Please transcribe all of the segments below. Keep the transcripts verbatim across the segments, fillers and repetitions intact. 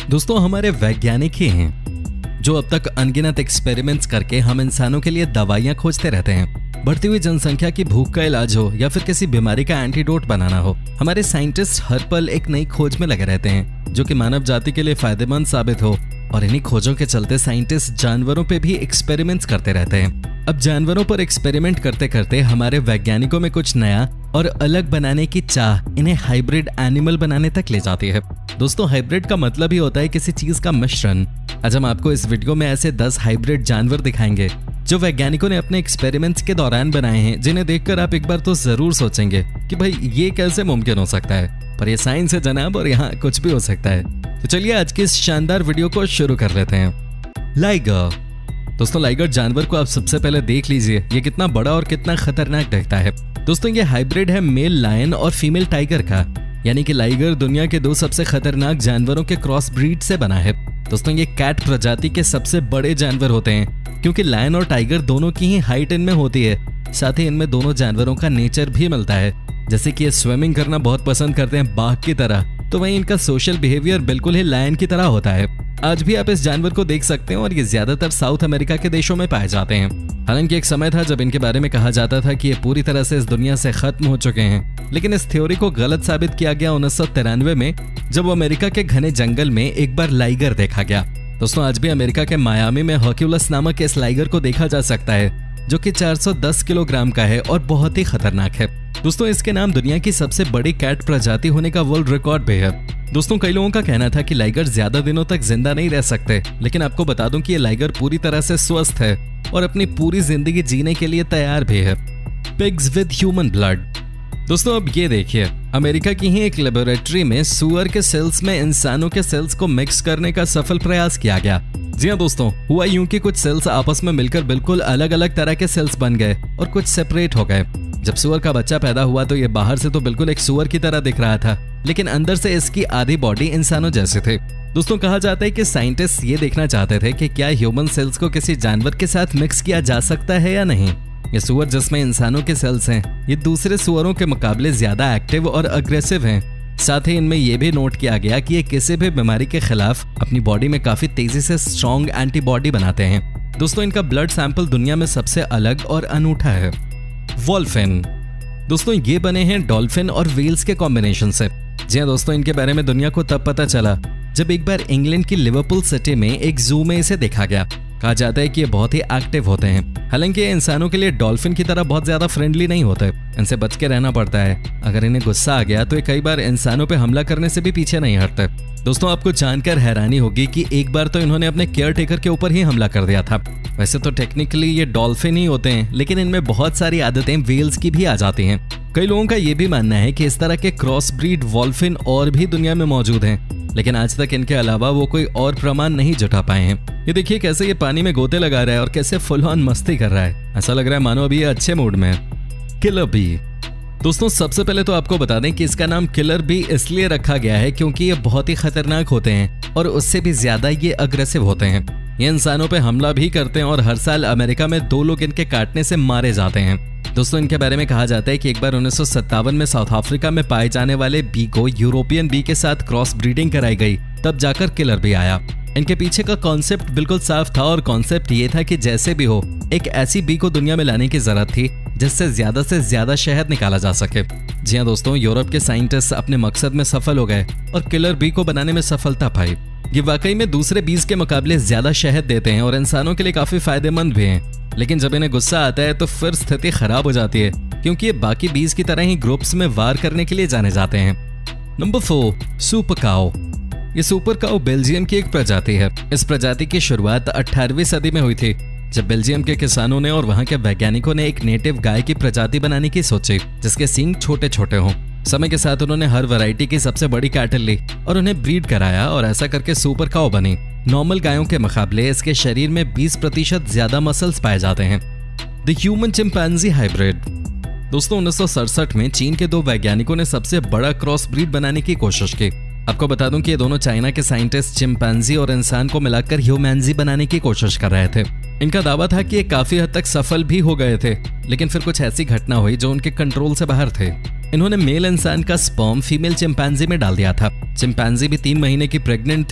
दोस्तों हमारे वैज्ञानिक ही हैं जो अब तक अनगिनत एक्सपेरिमेंट्स करके हम इंसानों के लिए दवाइयां खोजते रहते हैं। बढ़ती हुई जनसंख्या की भूख का इलाज हो या फिर किसी बीमारी का एंटीडोट बनाना हो, हमारे साइंटिस्ट हर पल एक नई खोज में लगे रहते हैं जो कि मानव जाति के लिए फायदेमंद साबित हो। और इन्हीं खोजों के चलते साइंटिस्ट जानवरों पे भी एक्सपेरिमेंट्स करते रहते हैं। अब जानवरों पर एक्सपेरिमेंट करते करते हमारे वैज्ञानिकों में कुछ नया और अलग बनाने की चाह इन्हें हाइब्रिड एनिमल बनाने तक ले जाती है। दोस्तों हाइब्रिड का मतलब ही होता है किसी चीज का मिश्रण। आज हम आपको इस वीडियो में ऐसे दस हाइब्रिड जानवर दिखाएंगे जो वैज्ञानिकों ने अपने एक्सपेरिमेंट्स के दौरान बनाए हैं, जिन्हें देखकर आप एक बार तो जरूर सोचेंगे कि भाई ये कैसे मुमकिन हो सकता है। पर ये साइंस है जनाब, और यहाँ कुछ भी हो सकता है। तो चलिए आज की इस शानदार वीडियो को शुरू कर लेते हैं। लाइगर। दोस्तों लाइगर जानवर को आप सबसे पहले देख लीजिए, ये कितना बड़ा और कितना खतरनाक दिखता है। दोस्तों ये हाइब्रिड है मेल लायन और फीमेल टाइगर का, यानी कि लाइगर दुनिया के दो सबसे खतरनाक जानवरों के क्रॉस ब्रीड से बना है। दोस्तों ये कैट प्रजाति के सबसे बड़े जानवर होते हैं क्योंकि लायन और टाइगर दोनों की ही हाइट इनमें होती है। साथ ही इनमें दोनों जानवरों का नेचर भी मिलता है, जैसे कि ये स्विमिंग करना बहुत पसंद करते हैं बाघ की तरह, तो वहीं इनका सोशल बिहेवियर बिल्कुल ही लायन की तरह होता है। आज भी आप इस जानवर को देख सकते हैं और ये ज्यादातर साउथ अमेरिका के देशों में पाए जाते हैं। हालांकि एक समय था जब इनके बारे में कहा जाता था कि ये पूरी तरह से इस दुनिया से खत्म हो चुके हैं, लेकिन इस थ्योरी को गलत साबित किया गया उन्नीस सौ तिरानवे में, जब वो अमेरिका के घने जंगल में एक बार लाइगर देखा गया। दोस्तों आज भी अमेरिका के मायामी में हर्क्यूलस नामक इस लाइगर को देखा जा सकता है जो कि चार सौ दस किलोग्राम का है और बहुत ही खतरनाक है। दोस्तों इसके नाम दुनिया की सबसे बड़ी कैट प्रजाति होने का वर्ल्ड रिकॉर्ड भी है। दोस्तों कई लोगों का कहना था कि लाइगर ज्यादा दिनों तक जिंदा नहीं रह सकते, लेकिन आपको बता दूं कि ये लाइगर पूरी तरह से स्वस्थ है और अपनी पूरी जिंदगी जीने के लिए तैयार भी है। Pigs with human blood. दोस्तों अब ये देखिए, अमेरिका की ही एक लेबोरेटरी में सुअर के सेल्स में इंसानों के सेल्स को मिक्स करने का सफल प्रयास किया गया। जी हाँ दोस्तों, हुआ यूं कि कुछ सेल्स आपस में मिलकर बिल्कुल अलग अलग तरह के सेल्स बन गए और कुछ सेपरेट हो गए। जब सुअर का बच्चा पैदा हुआ तो ये बाहर से तो बिल्कुल एक सुअर की तरह दिख रहा था, लेकिन अंदर से इसकी आधी बॉडी इंसानों जैसे थे। दोस्तों कहा जाता है कि साइंटिस्ट ये देखना चाहते थे कि क्या ह्यूमन सेल्स को किसी जानवर के साथ मिक्स किया जा सकता है या नहीं। ये सुअर जिसमें इंसानों के सेल्स हैं, ये दूसरे सुअरों के मुकाबले ज्यादा एक्टिव और अग्रेसिव हैं। साथ ही इनमें यह भी नोट किया गया कि ये किसी भी बीमारी के खिलाफ अपनी बॉडी में काफी तेजी से स्ट्रॉन्ग एंटीबॉडी बनाते हैं। दोस्तों इनका ब्लड सैंपल दुनिया में सबसे अलग और अनूठा है। वॉल्फिन। दोस्तों ये बने हैं डॉल्फिन और व्हेल्स के कॉम्बिनेशन से। जी हाँ दोस्तों, इनके बारे में दुनिया को तब पता चला जब एक बार इंग्लैंड की लिवरपूल सिटी में एक जू में इसे देखा गया। कहा जाता है कि ये बहुत ही एक्टिव होते हैं। हालांकि ये इंसानों के लिए डॉल्फिन की तरह बहुत ज्यादा फ्रेंडली नहीं होते, इनसे बच के रहना पड़ता है। अगर इन्हें गुस्सा आ गया तो ये कई बार इंसानों पे हमला करने से भी पीछे नहीं हटते। दोस्तों आपको जानकर हैरानी होगी कि एक बार तो इन्होंने अपने केयर टेकर के ऊपर ही हमला कर दिया था। वैसे तो टेक्निकली ये डॉल्फिन ही होते हैं, लेकिन इनमें बहुत सारी आदतें व्हेल्स की भी आ जाती हैं। कई लोगों का ये भी मानना है कि इस तरह के क्रॉस ब्रीड वॉल्फिन और भी दुनिया में मौजूद हैं, लेकिन आज तक इनके अलावा वो कोई और प्रमाण नहीं जुटा पाए हैं। ये देखिए कैसे ये पानी में गोते लगा रहा है और कैसे फुल ऑन मस्ती कर रहा है। ऐसा लग रहा है मानो अभी ये अच्छे मूड में है। Killer bee. दोस्तों सबसे पहले तो आपको बता दें कि इसका नाम किलर बी इसलिए रखा गया है क्योंकि ये बहुत ही खतरनाक होते हैं और उससे भी ज्यादा ये अग्रेसिव होते हैं। ये इंसानों पे हमला भी करते हैं और हर साल अमेरिका में दो लोग इनके काटने से मारे जाते हैं। दोस्तों इनके बारे में कहा जाता है कि एक बार उन्नीस सौ सत्तावन में साउथ अफ्रीका में पाए जाने वाले बी को यूरोपियन बी के साथ क्रॉस ब्रीडिंग कराई गई, तब जाकर किलर बी आया। इनके पीछे का कॉन्सेप्ट बिल्कुल साफ था और कॉन्सेप्ट ये था कि जैसे भी हो एक ऐसी बी को दुनिया में लाने की जरूरत थी जिससे ज्यादा से ज्यादा शहद निकाला जा सके। जी हाँ दोस्तों, यूरोप के साइंटिस्ट अपने मकसद में सफल हो गए और किलर बी को बनाने में सफलता पाई। ये वाकई में दूसरे बीज के मुकाबले ज्यादा शहद देते हैं और इंसानों के लिए काफी फायदेमंद भी हैं। लेकिन जब इन्हें गुस्सा आता है तो फिर स्थिति खराब हो जाती है, क्योंकि ये बाकी बीज की तरह ही ग्रुप्स में वार करने के लिए जाने जाते हैं। Number four, super cow. ये सुपर काऊ बेल्जियम की एक प्रजाति है। इस प्रजाति की शुरुआत अठारहवीं सदी में हुई थी, जब बेल्जियम के किसानों ने और वहां के वैज्ञानिकों ने एक नेटिव गाय की प्रजाति बनाने की सोची जिसके सींग छोटे छोटे हों। समय के साथ उन्होंने हर वैरायटी की सबसे बड़ी कैटल ली और उन्हें ब्रीड कराया और ऐसा करके सुपर काऊ बनी। नॉर्मल गायों के मुकाबले इसके शरीर में बीस प्रतिशत ज्यादा मसल्स पाए जाते हैं। The human chimpanzee hybrid. दोस्तों उन्नीस सौ सड़सठ में चीन के दो वैज्ञानिकों ने सबसे बड़ा क्रॉस ब्रीड बनाने की कोशिश की। आपको बता दूं कि ये दोनों चाइना के साइंटिस्ट चिंपैंजी और इंसान को मिलाकर ह्यूमैंजी बनाने की कोशिश कर रहे थे। इनका दावा था कि ये काफी हद तक सफल भी हो गए थे, लेकिन फिर कुछ ऐसी घटना हुई जो उनके कंट्रोल से बाहर थे। इन्होंने मेल इंसान का स्पर्म फीमेल चिंपैंजी में डाल दिया था। चिंपैंजी भी तीन महीने की प्रेग्नेंट थी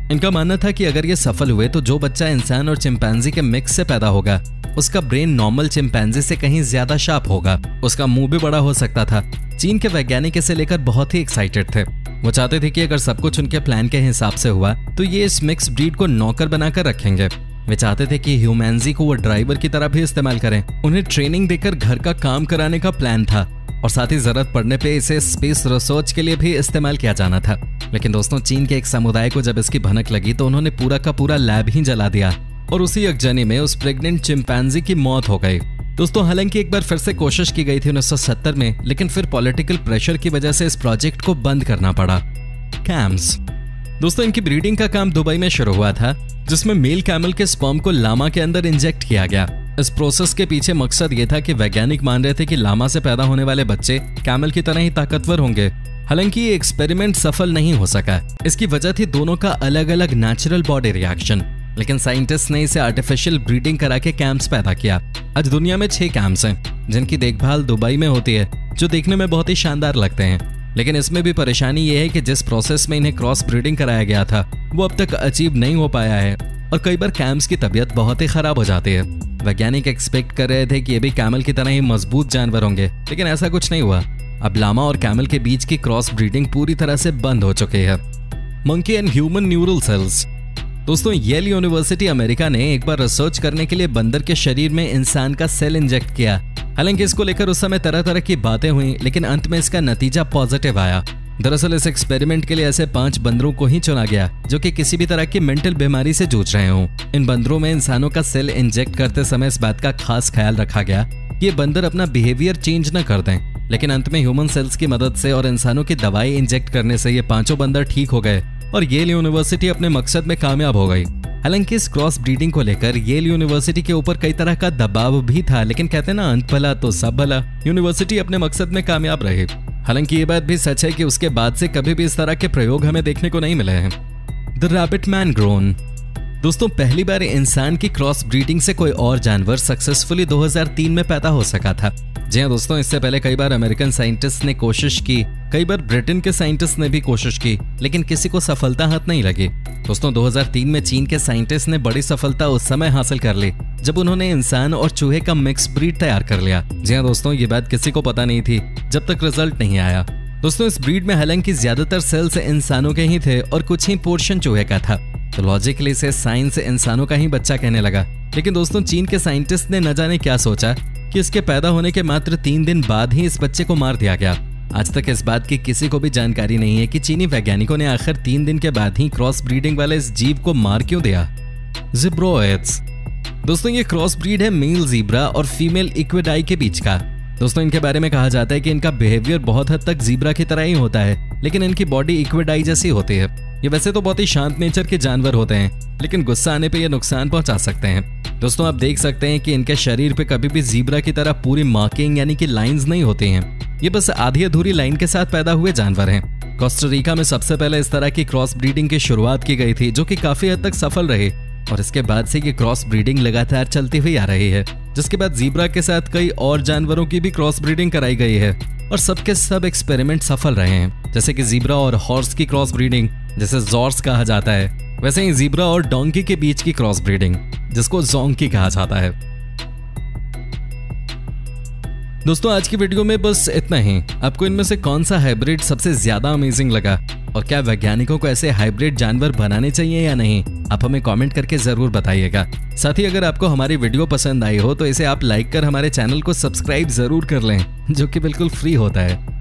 इनका मानना था कि अगर ये सफल हुए तो जो बच्चा इंसान और चिंपैंजी के मिक्स से पैदा होगा उसका ब्रेन नॉर्मल चिंपैंजी से कहीं ज्यादा शार्प होगा, उसका मुंह भी बड़ा हो सकता था। चीन के वैज्ञानिक इसे लेकर बहुत ही एक्साइटेड थे। वो चाहते थे कि अगर सब कुछ उनके प्लान के हिसाब से हुआ तो ये इस मिक्स ब्रीड को नौकर बनाकर रखेंगे। वे चाहते थे कि ह्यूमैंजी को वो ड्राइवर की तरह भी इस्तेमाल करें। उन्हें ट्रेनिंग देकर घर का काम कराने का प्लान था और साथ ही जरूरत पड़ने पे इसे स्पेस रिसर्च के लिए भी इस्तेमाल किया जाना था। लेकिन दोस्तों, चीन के एक समुदाय को जब इसकी भनक लगी तो उन्होंने पूरा का पूरा लैब ही जला दिया और उसी यकजनी में उस प्रेग्नेंट चिंपैंजी की मौत हो गई। दोस्तों, हालांकि एक बार फिर से कोशिश की गई थी उन्नीस सौ सत्तर में, लेकिन फिर पॉलिटिकल प्रेशर की वजह से इस प्रोजेक्ट को बंद करना पड़ा। कैम्स दोस्तों, इनकी ब्रीडिंग का काम दुबई में शुरू हुआ था, जिसमें मेल कैमल के स्पर्म को लामा के अंदर इंजेक्ट किया गया। इस प्रोसेस के पीछे मकसद ये था कि वैज्ञानिक मान रहे थे कि लामा से पैदा होने वाले बच्चे कैमल की तरह ही ताकतवर होंगे। हालांकि ये एक्सपेरिमेंट सफल नहीं हो सका। इसकी वजह थी दोनों का अलग अलग नेचुरल बॉडी रिएक्शन। लेकिन साइंटिस्ट ने इसे आर्टिफिशियल ब्रीडिंग करा के कैम्प्स पैदा किया। आज दुनिया में छह कैम्प्स हैं जिनकी देखभाल दुबई में होती है, जो देखने में बहुत ही शानदार लगते हैं। लेकिन इसमें भी परेशानी ये है कि जिस प्रोसेस में इन्हें क्रॉस ब्रीडिंग कराया गया था वो अब तक अचीव नहीं हो पाया है और कई बार कैम्प्स की तबीयत बहुत ही खराब हो जाती है। वैज्ञानिक एक्सपेक्ट कर रहे थे कि ये भी कैमल की तरह ही मजबूत जानवर होंगे, लेकिन ऐसा कुछ नहीं हुआ। अब लामा और कैमल के बीच की क्रॉस ब्रीडिंग पूरी तरह से बंद हो चुकी है। Monkey and human neural cells दोस्तों, येल यूनिवर्सिटी अमेरिका ने एक बार रिसर्च करने के लिए बंदर के शरीर में इंसान का सेल इंजेक्ट किया। हालांकि इसको लेकर उस समय तरह तरह की बातें हुई, लेकिन अंत में इसका नतीजा पॉजिटिव आया। दरअसल इस एक्सपेरिमेंट के लिए ऐसे पांच बंदरों को ही चुना गया जो कि किसी भी तरह की मेंटल बीमारी से जूझ रहे हों। इन बंदरों में इंसानों का सेल इंजेक्ट करते समय इस बात का खास ख्याल रखा गया कि ये बंदर अपना बिहेवियर चेंज न कर दें। लेकिन अंत में ह्यूमन सेल्स की मदद से और इंसानों की दवाई इंजेक्ट करने से ये पांचों बंदर ठीक हो गए और येल यूनिवर्सिटी अपने मकसद में कामयाब हो गई। हालांकि इस क्रॉस ब्रीडिंग को लेकर येल यूनिवर्सिटी के ऊपर कई तरह का दबाव भी था, लेकिन कहते ना, अंत भला तो सब भला। यूनिवर्सिटी अपने मकसद में कामयाब रही। हालांकि ये बात भी सच है कि उसके बाद से कभी भी इस तरह के प्रयोग हमें देखने को नहीं मिले हैं। द रैबिट मैन ग्रोन दोस्तों, पहली बार इंसान की क्रॉस ब्रीडिंग से कोई और जानवर सक्सेसफुली दो हज़ार तीन में पैदा हो सका था। जी हाँ दोस्तों, इससे पहले कई बार अमेरिकन साइंटिस्ट ने कोशिश की, कई बार ब्रिटेन के साइंटिस्ट ने भी कोशिश की, लेकिन किसी को सफलता हाथ नहीं लगी। दोस्तों, दो हज़ार तीन में चीन के साइंटिस्ट ने बड़ी सफलता उस समय हासिल कर ली जब उन्होंने इंसान और चूहे का मिक्स ब्रीड तैयार कर लिया। जी हाँ दोस्तों, ये बात किसी को पता नहीं थी जब तक रिजल्ट नहीं आया। दोस्तों, इस ब्रीड में हालांकि ज्यादातर सेल्स इंसानों के ही थे और कुछ ही पोर्शन चूहे का था, तो लॉजिकली इसे साइंस इंसानों का ही बच्चा कहने लगा। लेकिन दोस्तों, चीन के साइंटिस्ट ने न जाने क्या सोचा कि इसके पैदा होने के मात्र तीन दिन बाद ही इस बच्चे को मार दिया गया। आज तक इस बात की किसी को भी जानकारी नहीं है कि चीनी वैज्ञानिकों ने आखिर तीन दिन के बाद ही क्रॉस ब्रीडिंग वाले इस जीव को मार क्यों दिया। ज़िब्रोइड्स दोस्तों, ये क्रॉस ब्रीड है मेल ज़ीब्रा और फीमेल इक्विडाई के बीच का। दोस्तों, इनके बारे में कहा जाता है कि इनका बिहेवियर बहुत हद तक ज़ीब्रा की तरह ही होता है, लेकिन इनकी बॉडी इक्विडाई जैसी होती है। ये वैसे तो बहुत ही शांत नेचर के जानवर होते हैं, लेकिन गुस्सा आने पे ये नुकसान पहुंचा सकते हैं। दोस्तों, आप देख सकते हैं कि इनके शरीर पे कभी भी ज़ीब्रा की तरह पूरी मार्किंग यानी कि लाइंस नहीं होती हैं। ये बस आधी अधूरी लाइन के साथ पैदा हुए जानवर हैं। कोस्टा रिका में सबसे पहले इस तरह की क्रॉस ब्रीडिंग की शुरुआत की गई थी, जो कि काफी हद तक सफल रही और इसके बाद से ये क्रॉस ब्रीडिंग लगातार चलती हुई आ रही है, जिसके बाद ज़ीब्रा के साथ कई और जानवरों की भी क्रॉस ब्रीडिंग कराई गई है और सबके सब एक्सपेरिमेंट सफल रहे हैं। जैसे कि ज़ीब्रा और हॉर्स की क्रॉस ब्रीडिंग, जिसे जॉर्स कहा जाता है, वैसे ही ज़ीब्रा और डोंकी के बीच की क्रॉस ब्रीडिंग, जिसको जोंकी कहा जाता है। दोस्तों, आज की वीडियो में बस इतना ही। आपको इनमें से कौन सा हाइब्रिड सबसे ज्यादा अमेजिंग लगा और क्या वैज्ञानिकों को ऐसे हाइब्रिड जानवर बनाने चाहिए या नहीं, आप हमें कमेंट करके जरूर बताइएगा। साथ ही अगर आपको हमारी वीडियो पसंद आई हो तो इसे आप लाइक कर हमारे चैनल को सब्सक्राइब जरूर कर लें, जो कि बिल्कुल फ्री होता है।